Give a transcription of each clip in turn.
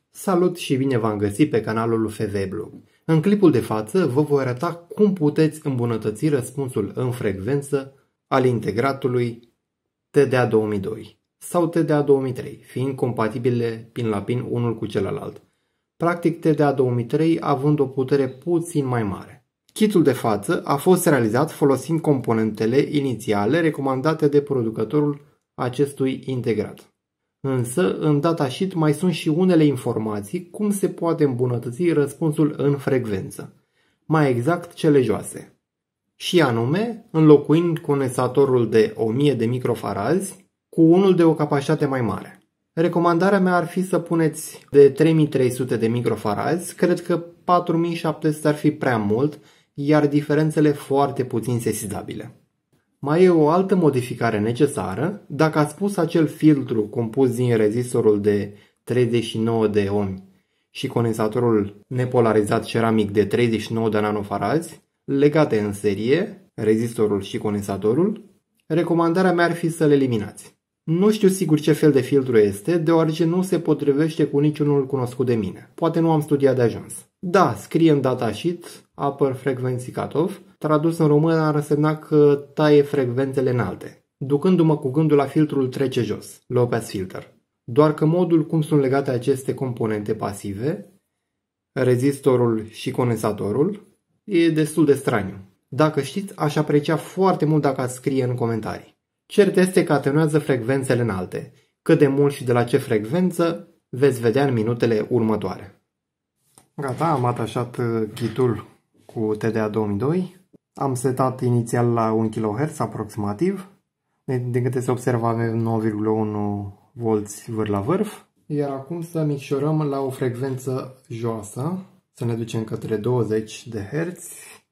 Salut și bine v-am găsit pe canalul FV-Blog. În clipul de față vă voi arăta cum puteți îmbunătăți răspunsul în frecvență al integratului TDA-2002 sau TDA-2003, fiind compatibile pin la pin unul cu celălalt. Practic TDA-2003 având o putere puțin mai mare. Kitul de față a fost realizat folosind componentele inițiale recomandate de producătorul acestui integrat. Însă, în datasheet mai sunt și unele informații cum se poate îmbunătăți răspunsul în frecvență, mai exact cele joase. Și anume, înlocuind condensatorul de 1000 de microfarazi cu unul de o capacitate mai mare. Recomandarea mea ar fi să puneți de 3300 de microfarazi, cred că 4700 ar fi prea mult, iar diferențele foarte puțin sesizabile. Mai e o altă modificare necesară, dacă ați pus acel filtru compus din rezistorul de 39 de ohmi și condensatorul nepolarizat ceramic de 39 de nanofarazi, legate în serie, rezistorul și condensatorul, recomandarea mea ar fi să le eliminați. Nu știu sigur ce fel de filtru este, deoarece nu se potrivește cu niciunul cunoscut de mine. Poate nu am studiat de ajuns. Da, scrie în datasheet Upper Frequency Cutoff, tradus în română ar însemna că taie frecvențele înalte, ducându-mă cu gândul la filtrul trece jos, Low Pass Filter. Doar că modul cum sunt legate aceste componente pasive, rezistorul și condensatorul, e destul de straniu. Dacă știți, aș aprecia foarte mult dacă ați scrie în comentarii. Cert este că atenuează frecvențele înalte. Cât de mult și de la ce frecvență veți vedea în minutele următoare. Gata, am atașat kitul cu TDA-2002. Am setat inițial la 1 kHz aproximativ. Din câte se observă avem 9,1 V vârf la vârf. Iar acum să micșorăm la o frecvență joasă. Să ne ducem către 20 de Hz.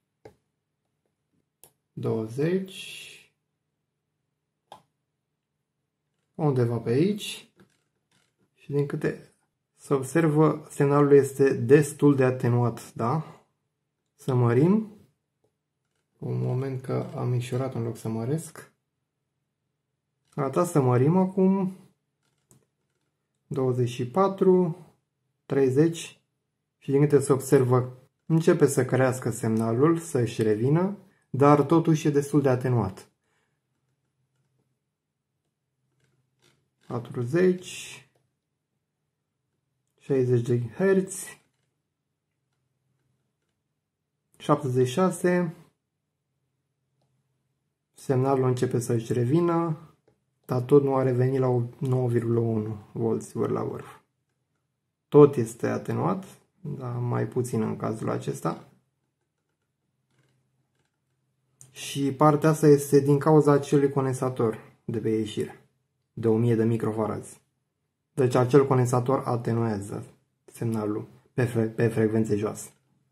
20. Undeva pe aici. Și din câte se observă, semnalul este destul de atenuat, da? Să mărim. Un moment că am micșorat în loc să măresc. Gata, să mărim acum. 24, 30 și din câte se observă începe să crească semnalul, să își revină, dar totuși e destul de atenuat. 40, 60 de Hz, 76, semnalul începe să își revină, dar tot nu a revenit la 9,1 V vârf la vârf. Tot este atenuat, dar mai puțin în cazul acesta. Și partea asta este din cauza acelui condensator de pe ieșire, de 1000 de microfarazi. Deci acel condensator atenuează semnalul pe frecvențe joase.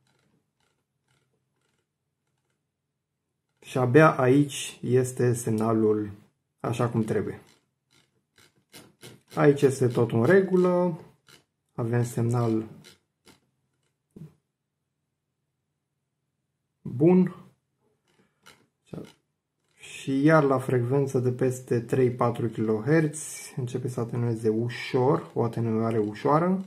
Și abia aici este semnalul așa cum trebuie. Aici este tot în regulă. Avem semnal bun. Și iar la frecvență de peste 3-4 kHz începe să atenueze ușor, o atenuare ușoară.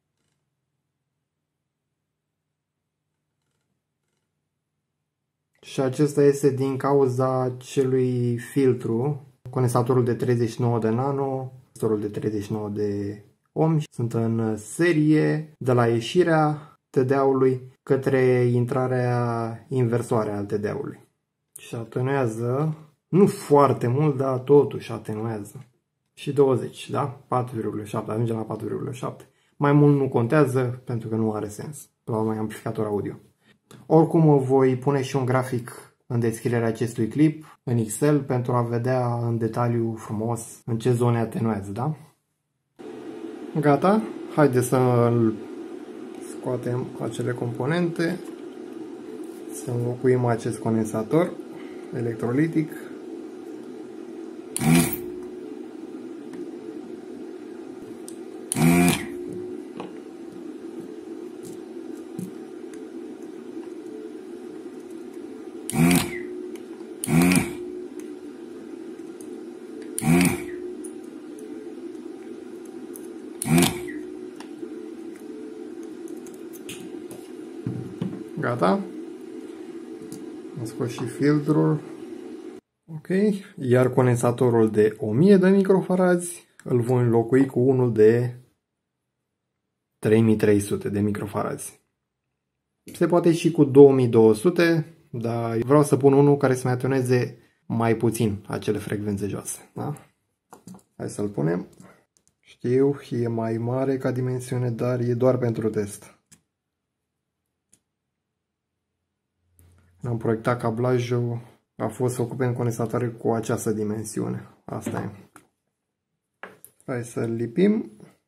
Și acesta este din cauza acelui filtru, condensatorul de 39 de nano, rezistorul de 39 de ohmi, sunt în serie de la ieșirea TDA-ului către intrarea inversoare al TDA-ului. Și atenuează, nu foarte mult, dar totuși atenuează. Și 20, da? 4,7, ajungem la 4,7. Mai mult nu contează pentru că nu are sens la un amplificator audio. Oricum voi pune și un grafic în descrierea acestui clip în Excel pentru a vedea în detaliu frumos în ce zone atenuează, da? Gata, haideți să scoatem acele componente, să înlocuim acest condensator electrolitic. Gata. Am scos și filtrul. Ok. Iar condensatorul de 1000 de microfarazi îl voi înlocui cu unul de 3300 de microfarazi. Se poate și cu 2200, dar vreau să pun unul care să mai atenueze mai puțin acele frecvențe joase. Da? Hai să-l punem. Știu, e mai mare ca dimensiune, dar e doar pentru test. Am proiectat cablajul, a fost să ocupe în condensatoare cu această dimensiune. Asta e. Hai să-l lipim.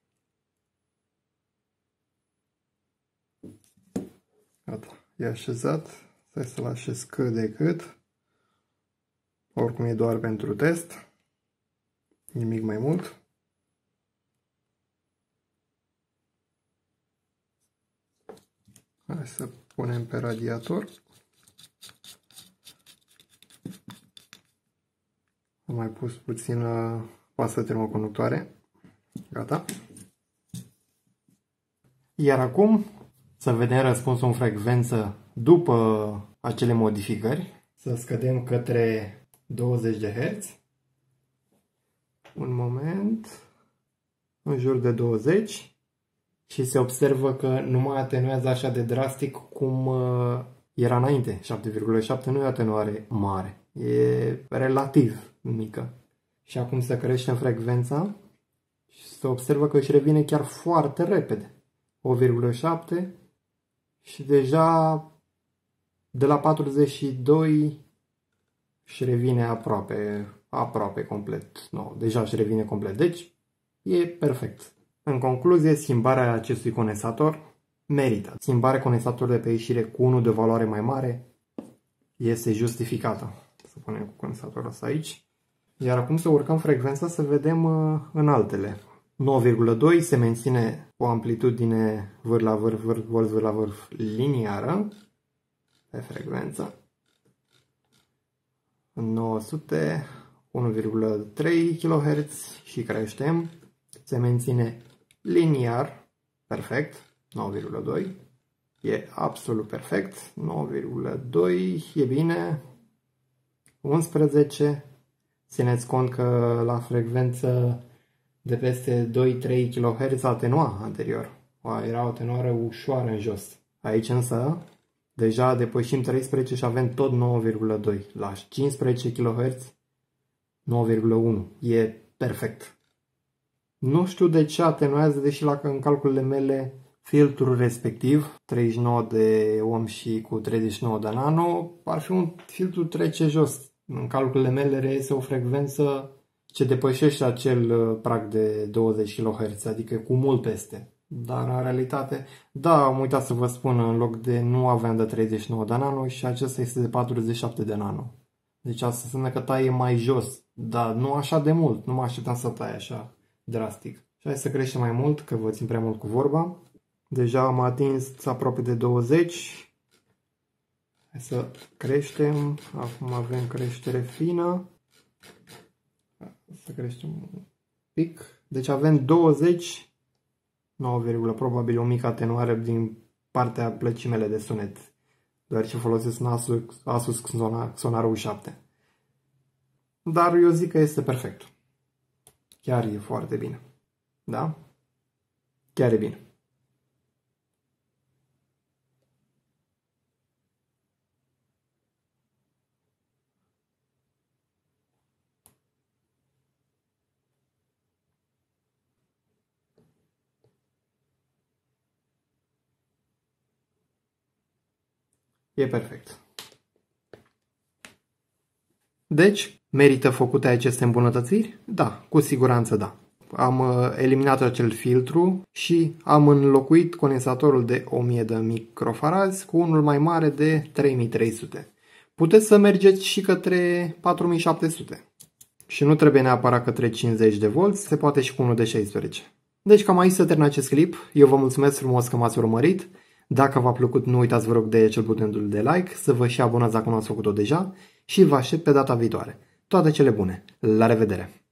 Gata, e așezat. Hai să-l așez cât de cât. Oricum e doar pentru test. Nimic mai mult. Hai să punem pe radiator. Am mai pus puțină pasă termoconductoare. Gata. Iar acum să vedem răspunsul în frecvență după acele modificări. Să scădem către 20 de Hz. Un moment. În jur de 20. Și se observă că nu mai atenuează așa de drastic cum era înainte. 7,7 nu e o atenuare mare. E relativ mică. Și acum se crește în frecvența și se observă că își revine chiar foarte repede. 1,7 și deja de la 42 își revine aproape complet. No, deja își revine complet. Deci e perfect. În concluzie, schimbarea acestui condensator merită. Schimbarea condensatorului de pe ieșire cu unul de valoare mai mare este justificată. Să punem condensatorul ăsta aici. Iar acum să urcăm frecvența să vedem în altele. 9,2 se menține o amplitudine vârf la vârf liniară pe frecvență. 900, 1,3 kHz și creștem. Se menține liniar, perfect, 9,2. E absolut perfect, 9,2 e bine. 11. Țineți cont că la frecvență de peste 2-3 kHz atenua anterior. Era o atenuare ușoară în jos. Aici însă deja depășim 13 și avem tot 9,2. La 15 kHz 9,1. E perfect. Nu știu de ce atenuează, deși în calculele mele filtrul respectiv, 39 de ohm și cu 39 de nano, ar fi un filtru trece jos. În calculele mele reiese o frecvență ce depășește acel prag de 20 kHz, adică cu mult peste. Dar în realitate, da, am uitat să vă spun, în loc de nu aveam de 39 de nano și acesta este de 47 de nano. Deci asta înseamnă că taie mai jos, dar nu așa de mult, nu mă așteptam să taie așa drastic. Și hai să creștem mai mult, că vă țin prea mult cu vorba. Deja am atins aproape de 20. Hai să creștem. Acum avem creștere fină. Să creștem un pic. Deci avem 20. 9, probabil o mică atenuare din partea plăcii mele de sunet. Deoarece folosesc un Asus Sonar U7. Dar eu zic că este perfect. Chiar e foarte bine. Da? Chiar e bine. E perfect. Deci, merită făcute aceste îmbunătățiri? Da, cu siguranță da. Am eliminat acel filtru și am înlocuit condensatorul de 1000 de microfarazi cu unul mai mare de 3300. Puteți să mergeți și către 4700. Și nu trebuie neapărat către 50 de volți, se poate și cu unul de 16. Deci cam aici se termină acest clip. Eu vă mulțumesc frumos că m-ați urmărit. Dacă v-a plăcut, nu uitați vă rog de acel butonul de like, să vă și abonați dacă nu ați făcut-o deja și vă aștept pe data viitoare. Toate cele bune! La revedere!